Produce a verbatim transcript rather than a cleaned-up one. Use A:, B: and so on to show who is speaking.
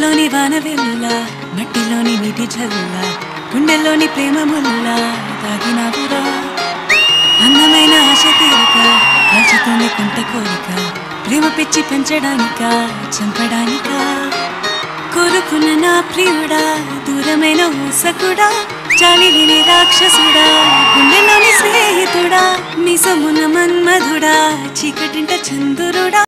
A: కళ్ళల్లోని వాన వెల్లులా మట్టిలోని నీటి జల్లులా గుండెల్లోని ప్రేమ ముల్లులా దాగినావురా అందమైన ఆశ తీరక కాల్చుతోంది కుంట కోరిక ప్రేమ పిచ్చి పెంచడానిక చంపడానిక కోరుకున్న నా ప్రియుడా దూరమైన ఊసకుడా చాలి విని రాక్షసుడా గుండెలోని స్నేహితుడా మీ సమున మన్మధుడా చీకటింట చంద్రుడా